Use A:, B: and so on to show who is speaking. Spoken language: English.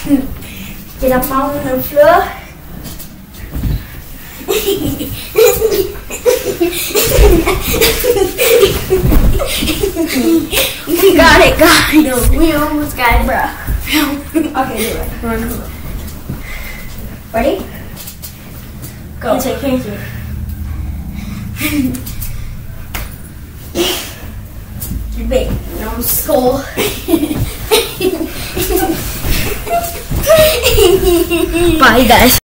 A: Get up on the floor. We got it, guys.
B: No, we almost got it, bro.
A: Okay, do it. Ready? Go.
B: Can't you?
A: Big no skull.
B: Bye, guys.